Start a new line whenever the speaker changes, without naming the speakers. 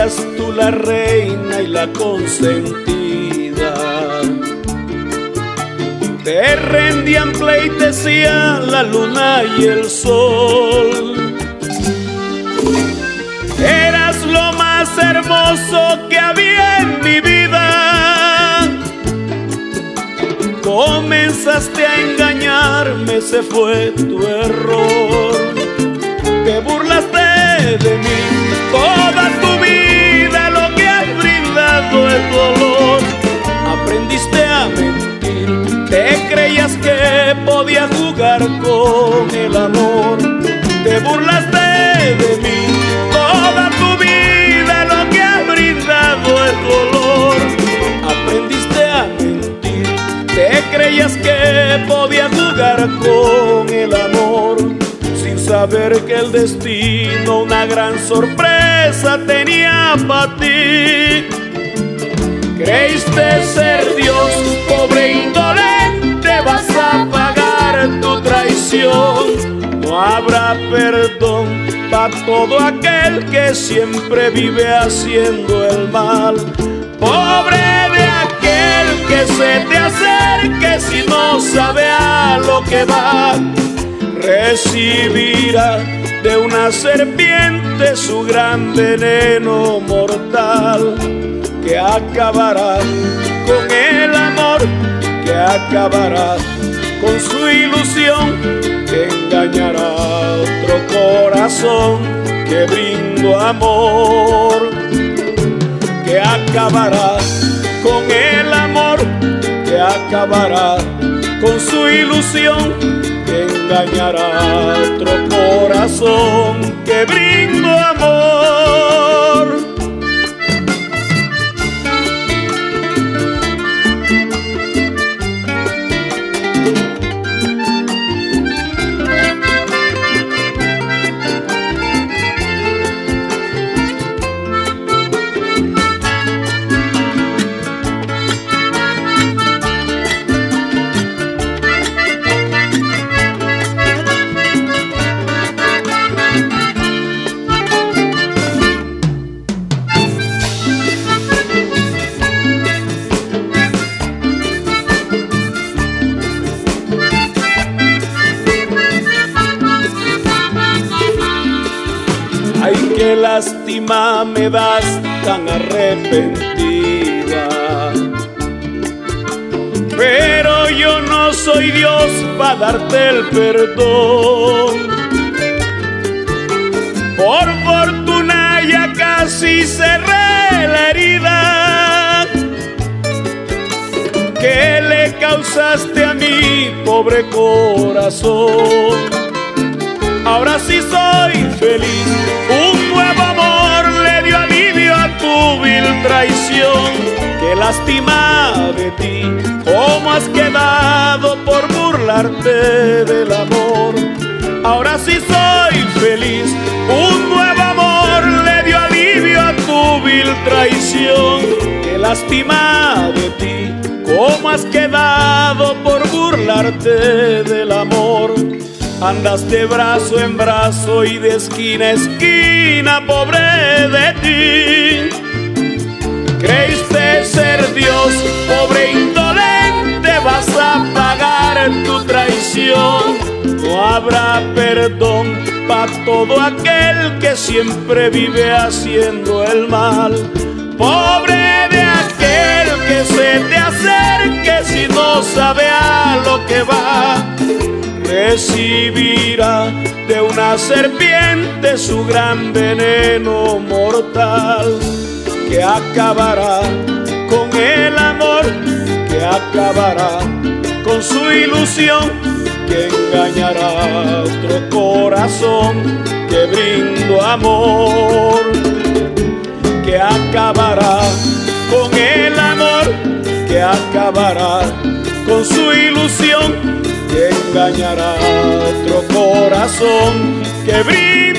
eras tú la reina y la consentida. Te rendían pleitesía la luna y el sol. Eras lo más hermoso que había en mi vida. Comenzaste a engañarme, ese fue tu error. Te burlaste de mí toda tu vida, lo que has brindado es dolor. Aprendiste a mentir, te creías que podías jugar con el amor. Te burlaste de mí toda tu vida, lo que has brindado es dolor. Aprendiste a mentir, te creías que podías jugar con el amor, sin saber que el destino una gran sorpresa tenía para ti. Creíste ser Dios, pobre indolente, vas a pagar tu traición. No habrá perdón para todo aquel que siempre vive haciendo el mal. Pobre de aquel que se te acerque si no sabe a lo que va. Recibirá de una serpiente su gran veneno mortal, que acabará con el amor, que acabará con su ilusión, que engañará a otro corazón que brindo amor, que acabará con el amor, que acabará con su ilusión, que engañará a otro corazón que brindo amor. Ay, qué lástima me das tan arrepentida, pero yo no soy Dios para darte el perdón. Por fortuna ya casi cerré la herida que le causaste a mi pobre corazón. Ahora sí soy feliz, un nuevo amor le dio alivio a tu vil traición. Qué lástima de ti, cómo has quedado por burlarte del amor. Ahora sí soy feliz, un nuevo amor le dio alivio a tu vil traición. Qué lástima de ti, cómo has quedado por burlarte del amor. Andas de brazo en brazo y de esquina a esquina, pobre de ti. Creíste ser Dios, pobre indolente, vas a pagar tu traición. No habrá perdón para todo aquel que siempre vive haciendo el mal. Pobre de aquel que se te acerque si no sabe a lo que va. Recibirá de una serpiente su gran veneno mortal, que acabará con el amor, que acabará con su ilusión, que engañará a otro corazón que brindo amor, que acabará con el amor, que acabará con su ilusión, que engañará a otro corazón que brilla.